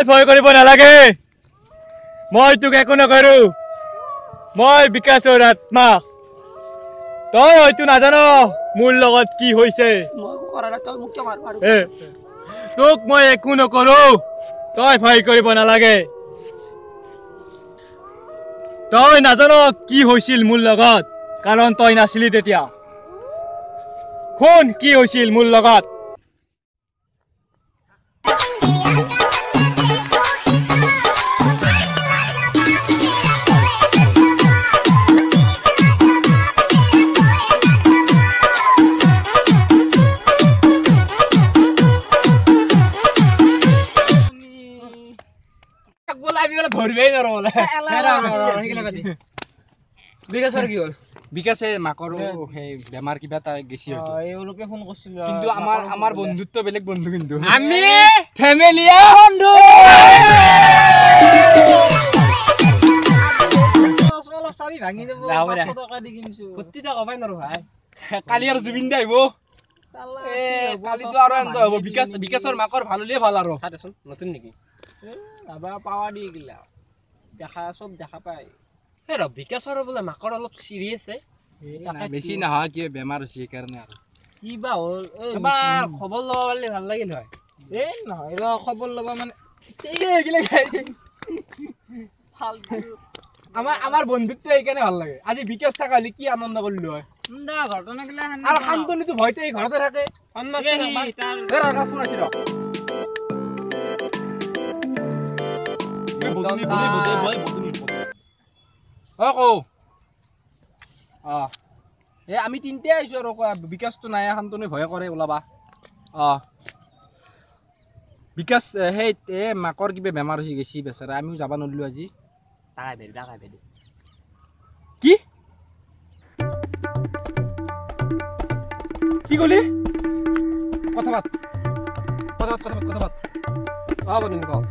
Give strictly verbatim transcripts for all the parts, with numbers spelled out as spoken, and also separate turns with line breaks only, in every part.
তই ভয় কৰিব নালাগে মই তোক একো নকৰো মই বিকাশৰ আত্মা তই হয়তো নাজানো মোৰ লগত কি হৈছে
মই কৰা না তই মোক মাৰ মাৰ
তোক মই একো নকৰো তই ভয় কৰিব নালাগে তই নাজানো কি হৈছিল মোৰ লগত কাৰণ তই নাছিলি তেতিয়া কোন কি হৈছিল মোৰ লগত
বিকাশৰ কি হ'ল
বিকাশে মাকৰ সেই বেমাৰ কিবা এটা গেছি হয়তো
এওঁলোকে ফোন কৰিছিল
কিন্তু আমাৰ আমাৰ বন্ধুত্ব বেলেগ বন্ধু কিন্তু
আমি
ফেমিলিয়া বন্ধু
অলপ চাবি ভাঙি দেব পাঁচশ টকা দি কিনছো
কত্তিটা কবাই নৰো ভাই কালি আৰু জুবিন দা আহিব
চালা
এ কালিটো আৰু এন্ত হ'ব বিকাশ বিকাশৰ মাকৰ ভাল হলিয়ে ভাল আৰু চাচোন নতুন নেকি
বাবা পাৱা দি গিলা দেখা সব দেখা পায়
হে ৰ বিকাশৰ বোলে মাকৰ অলপ সিৰিয়াছ আছে বেছি নহয় কি বেমাৰ হৈছে কাৰণে আৰু
কি বা হ'ল
এবা খবৰ লব পাৰলে ভাল লাগিল হয়
এ নহয় ৰ খবৰ লবা মানে এই গিলা ফালতু
আমাৰ আমাৰ বন্ধুত্ব এইকাৰণে ভাল লাগে আজি বিকাশ থাকা হলি কি আনন্দ কৰিলো হয়
দা ঘটনা গিলা
আৰু শান্তনিটো ভয়তে এই ঘৰতে থাকে
সন্মাসে তাৰ
এ ৰাখা ফোন আছিল বদনি বদনি বদনি বই বদনি অ কো অ এ আমি তিনটে আইছো আৰু বিকাশটো নাই শান্তনি ভয় কৰে ওলাবা অ বিকাশ সেই এ মাকৰ কিবা বেমাৰ হৈ গেছি বেচাৰা আমিও যাব নৰলো আজি টাকা দে টাকা দে কি কি কলি কথা পাত কথা পাত কথা পাত কথা পাত অ বদনি ক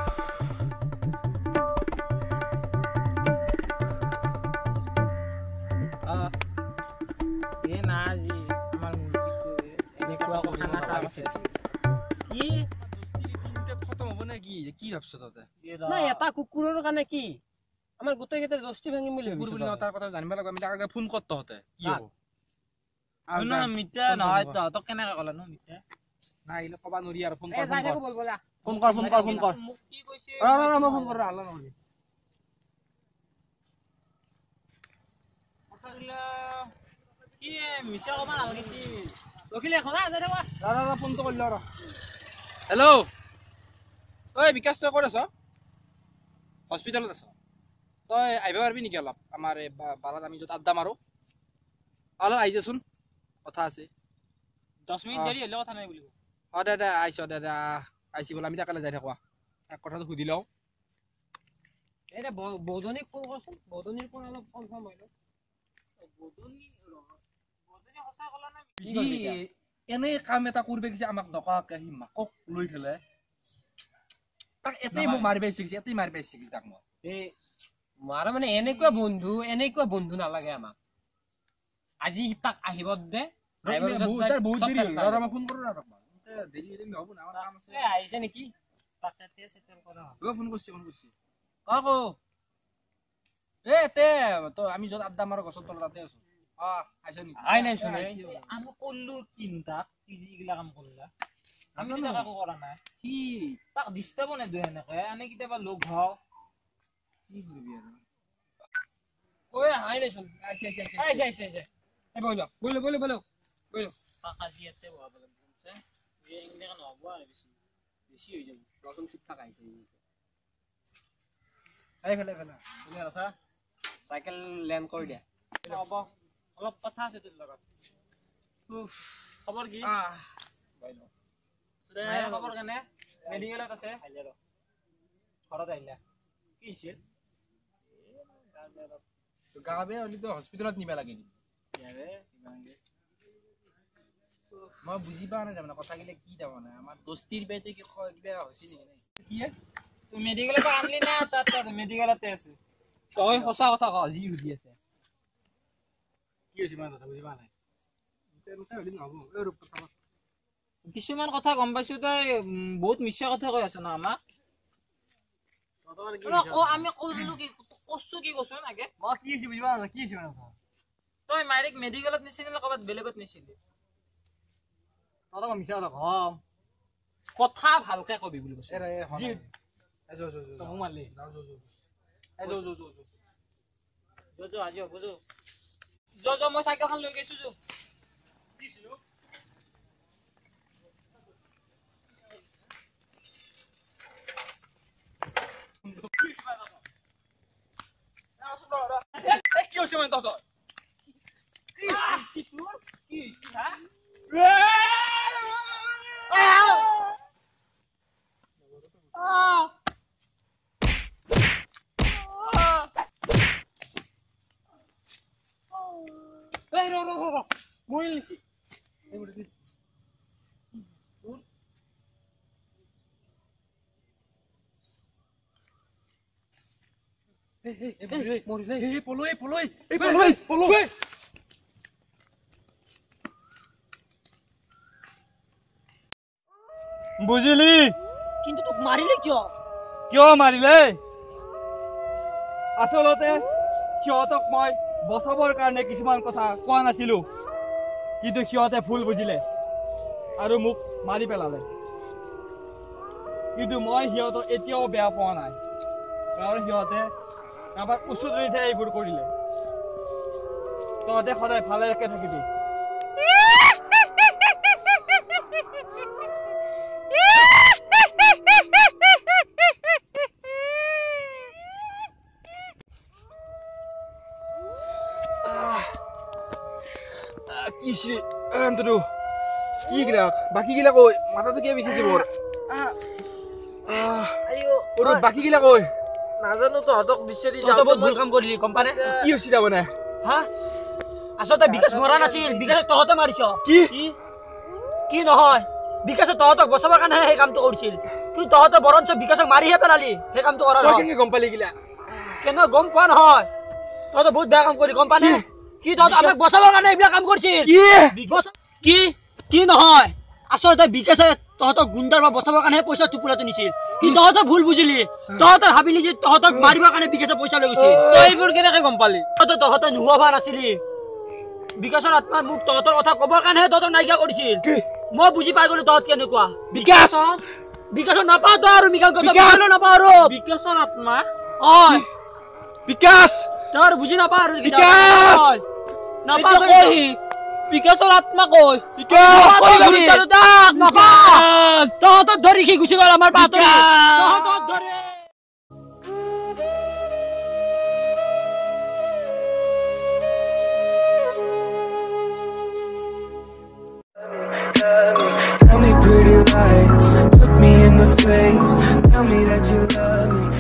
কি ভাবছ ততে না এটা কুকুৰৰ কাৰণে কি আমাৰ গোটেই কেইটা দস্তি ভাঙিম বুলি ভাবিছো কুকুৰ বুলি তাৰ কথা জানিব লাগিব আমি তাক ফোন কৰতে হতে কি হ'ব
আনা মিটা নহয় তো তক কেনেকা কলা ন মিটা
না ইলে কবা নৰি আৰু ফোন কৰ ফোন কৰ ফোন কৰ ফোন কৰ
মোক কি কৈছে
ৰ ৰ মই ফোন কৰ আল্লাহ নৰি
কথাগিলা কি মিছা কবা নালাগিছি ৰখিলে খনা যা দেবা
ৰ ৰ ফোনটো কৰিল ৰ হেল্ল' ঐ বিকাশ তই ক'ত আছ হস্পিটেলত আছ তই আহিব পাৰিবি নেকি অলপ আমাৰ এই বালাত আমি য'ত আড্ডা মাৰো অলপ আহি যাচোন কথা আছে
দহ মিনিট দেৰি হ'লে কথা নাই বুলি
অ দে দে আহিছ দে দে আহিছি বোলে আমি তাকে যাই থাকোঁ এক কথাটো সুধি লওঁ এই দে বৌজনীক ফোন কৰচোন বৌজনীৰ ফোন অলপ কনফাৰ্ম হৈ লওঁ
বদনি বদনি কথা কলা না
এনেই কাম এটা কৰিব গৈছে আমাক নকৱাকে সি মাকক লৈ ফেলে তাক এতেই মোক মাৰিব শিকিছে এতেই মাৰিব শিকিছে তাক মই
এই মাৰা মানে এনেকুৱা বন্ধু এনেকুৱা বন্ধু নালাগে আমাক আজি তাক আহিব দে
বহুত দেৰি হ'ল আৰু মই ফোন কৰোঁ আৰু দেৰি দেৰি নহ'ব না আমাৰ কাম আছে
এই আহিছে নেকি তাকে সেটেল কৰা
হ'ব ফোন কৰিছে ফোন কৰিছে কাকো এ তে তো আমি য'ত আড্ডা মাৰো গছৰ তলত তাতে আছো অ আহিছ নেকি
আই নাই শুনে আমি কল্লু কিনতা পিজি গিলা কাম কৰলা আমি কিটা কাকো কৰা নাই
কি
তাক ডিস্টার্ব নাই দুই এনেকে আনে কিটাবা লগ হও
কি কৰিবি আৰু
ওই আই নাই শুন
আইছে আইছে
আইছে আইছে আইছে
এই বলো বলো বলো বলো বলো
কাকা জিয়াতে বহাব লাগছে এই ইংলে কান হবো আর বেশি বেশি হই যাব
রতন ঠিক থাক আইছে এই ফেলে ফেলে বলে আসা সাইকেল ল্যান্ড কৰি দিয়া
হবো অলপ কথা আছে তোৰ লগত উফ খবৰ কি আহ বাইলো রে খবৰ কেনে মেডিকেলত আছে আইলা ৰ ঘৰত আইলা কি হৈছে
তো গাবে হলি তো হসপিটালত নিবা লাগে নি
ইয়ারে ইমানগে
মই বুজি পা না মানে কথা গিলা কি দাও না আমাৰ দস্তিৰ বেতে কি কিবা হৈছে নি কি
তুই মেডিকেলত আনলি না তাত তাত মেডিকেলতে আছে তই সঁচা কথা ক জি হুদি আছে
কি হৈছে মানে কথা বুজি পা নাই তেনতে হলি নহব এই ৰূপ কথা
কিছুমান কথা গম পাইছো তই বহুত মিছা কথা কৈ আছ না আমাক আমি কইলো কি কষ্ট কি কইছ নাকে
মই কি হৈছে বুজিবা না কি হৈছে না
তই মাইরেক মেডিকেলত নিছিলি না কবাত বেলেগত নিছিলি
তই মিছা কথা কম
কথা ভালকে কবি বুলি কৈছ
এ জি এ যো যো যো
তই মারলি
যাও যো যো এ যো যো যো
যো যো আজি হ'ব যো যো যো মই সাইকেলখন লৈ গৈছো যো কি ছিল
কি হৈছে মানে তই
কি তোৰ কি হা
এই ৰ ৰ ৰ মইল নেকি এই মুঠি এই এই এই মৰিলে এই পলই পলই এই পলই পলই
বুজিলি
কিন্তু তোক মাৰিলে কিয়
কিয় মাৰিলে আচলতে সিহঁতক মই বচাবৰ কাৰণে কিছুমান কথা কোৱা নাছিলো কিন্তু সিহঁতে ভুল বুজিলে আৰু মোক মাৰি পেলালে কিন্তু মই সিহঁতক এতিয়াও বেয়া পোৱা নাই কাৰণ সিহঁতে কাৰোবাক উচুতৰিতে এইবোৰ কৰিলে তহঁতে সদায় ভালে ৰাখে থাকিবি
কিছে আন্তটো কি গিলা বাকি গিলা কই মাথাটো কি বিখিছে বৰ
আইও
ওর বাকি গিলা কই
নাজানো তো হতক বিচাৰি যাও বহুত ভুল কাম কৰিলি কোম্পানী
কি হৈছে যাব না
হা আসলে বিকাশ মৰা নাছিল বিকাশ তহতে মাৰিছ
কি
কি নহয় বিকাশ তহতক বচাবৰ কাৰণে এই কামটো কৰিছিল তুই তহতে বৰঞ্চ বিকাশক মাৰিহে পেলালি সেই কামটো কৰা
তই কেনে গম পালি গিলা
কেন গম পোৱা নহয় তহতে বহুত বেয়া কাম কৰি কোম্পানী কি তহতে আমাক বচাবৰ কাৰণে এইবিলাক কাম কৰিছিল
কি
কি কি নহয় আসলে বিকাশে তহতক গুণ্ডাৰ পৰা বচাবৰ কাৰণে পইচা টুকুৰাটো নিছিল কি তহতে ভুল বুজিলি তহতে ভাবিলি যে তহতক মাৰিবৰ কাৰণে বিকাশে পইচা লৈ গৈছিল তই এইবোৰ কেনেকে গম পালি তহতে তহতে নোহোৱা ভাল নাছিলি বিকাশৰ আত্মা মোক তহতৰ কথা কবৰ কাৰণে তহতক নাইকিয়া কৰিছিল মই বুজি পাই গলো তহত কেনেকুৱা
বিকাশ
বিকাশৰ নাপাওঁ তই আৰু বিকাশ কথা নাপাওঁ আৰু বিকাশৰ আত্মা অ
বিকাশ
তই আৰু বুজি নাপাওঁ আৰু
বিকাশ
নাপাওঁ তই বিকাশৰ আত্মা কই
বিকাশ
তহতক ধৰি সি গুচি গ'ল আমাৰ পাতৰি তহতক ধৰি
Tell me pretty lies, look me in the face, tell me that you love me.